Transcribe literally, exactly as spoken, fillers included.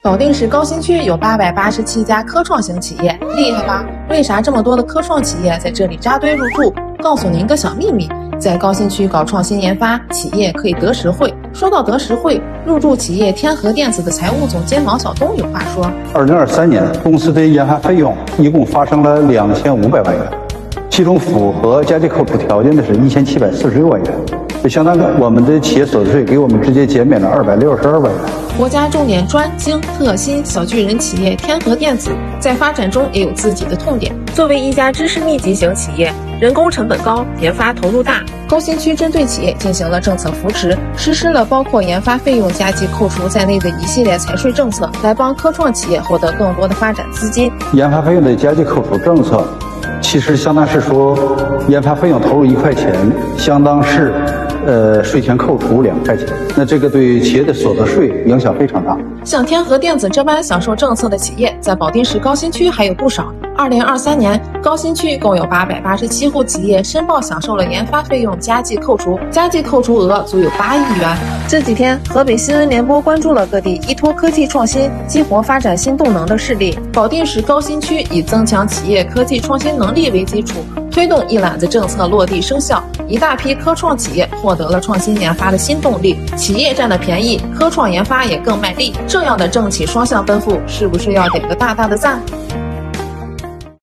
保定市高新区有八百八十七家科创型企业，厉害吧？为啥这么多的科创企业在这里扎堆入驻？告诉您个小秘密，在高新区搞创新研发，企业可以得实惠。说到得实惠，入驻企业天和电子的财务总监王晓东有话说： 二零二三年，公司的研发费用一共发生了两千五百万元，其中符合加计扣除条件的是一千七百四十六万元，就相当于我们的企业所得税给我们直接减免了二百六十二万元。 国家重点专精特新小巨人企业天和电子在发展中也有自己的痛点。作为一家知识密集型企业，人工成本高，研发投入大，高新区针对企业进行了政策扶持，实施了包括研发费用加计扣除在内的一系列财税政策，来帮科创企业获得更多的发展资金。 研发费用的加计扣除政策，其实相当是说，研发费用投入一块钱，相当是呃税前扣除两块钱，那这个对企业的所得税影响非常大。 像天和电子这般享受政策的企业，在保定市高新区还有不少。二零二三年，高新区共有八百八十七户企业申报享受了研发费用加计扣除，加计扣除额足有八亿元。这几天，河北新闻联播关注了各地依托科技创新激活发展新动能的事例。保定市高新区以增强企业科技创新能力为基础，推动一揽子政策落地生效，一大批科创企业获得了创新研发的新动力，企业占了便宜，科创研发也更卖力。这样的政企双向奔赴，是不是要点个大大的赞？